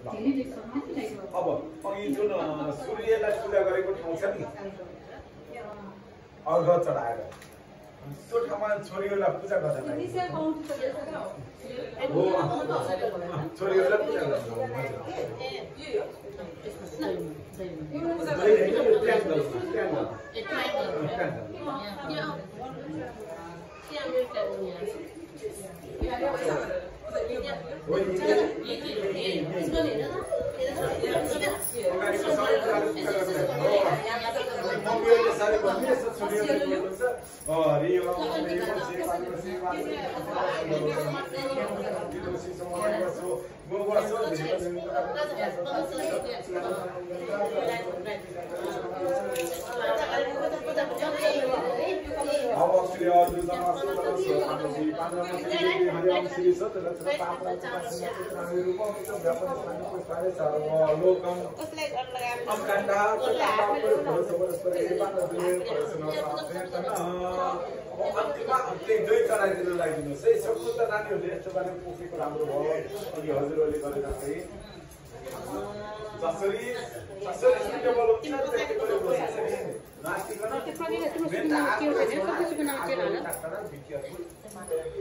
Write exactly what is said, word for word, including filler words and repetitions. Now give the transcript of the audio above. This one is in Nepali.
अब अघि जुन सूर्यलाई पूजा गरेको ठाउँ छ नि अर्घ चढाएर त्यो ठाउँमा छोरीहरूलाई पूजा गर्दैन हो छोरीहरूलाई पूजा गर्दैन चढाइदिनु लगाइदिनुहोस् है सक्नु त नानीहरूले यस्तो गरेर पोखेको राम्रो भयो अघि हजुरहरूले गरेर चाहिँ जसरी जसरी सुटेबल हुन्छ त्यसरी